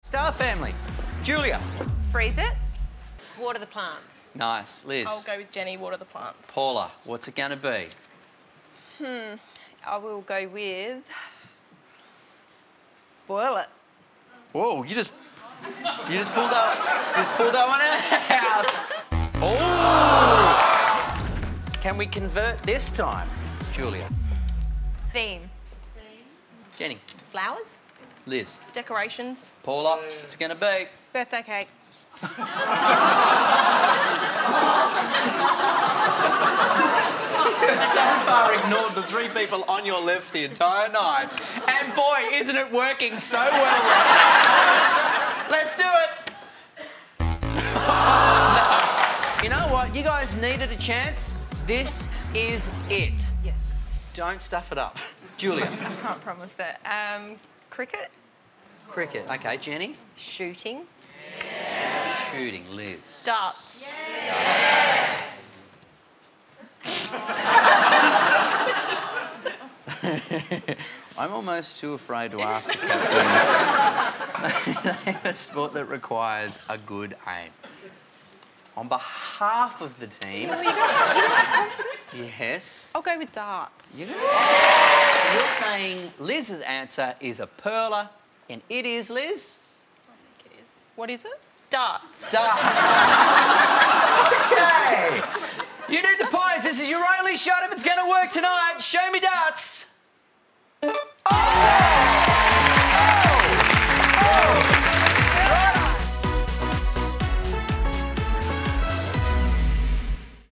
Star family. Julia. Freeze it. Water the plants. Nice. Liz. I'll go with Jenny, water the plants. Paula, what's it going to be? I will go with... boil it. Whoa, you just pulled that one out. Oh! Can we convert this time, Julia? Theme. Jenny. Flowers. Liz. Decorations. Paula, what's it going to be? Birthday cake. So far ignored the three people on your left the entire night. And boy, isn't it working so well right now. Let's do it. You know what? You guys needed a chance. This is it. Yes. Don't stuff it up. Julia. I can't promise that. Cricket. Cricket. Okay, Jenny. Shooting. Shooting. Liz. Darts. I'm almost too afraid to ask the captain. Name a sport that requires a good aim. On behalf of the team... You have confidence? Yes. I'll go with darts. You're saying Liz's answer is a perler, and it is, Liz? I think it is. What is it? Darts. Darts. Okay. You need the points. This is your only shot if it's going to work tonight. Show me darts.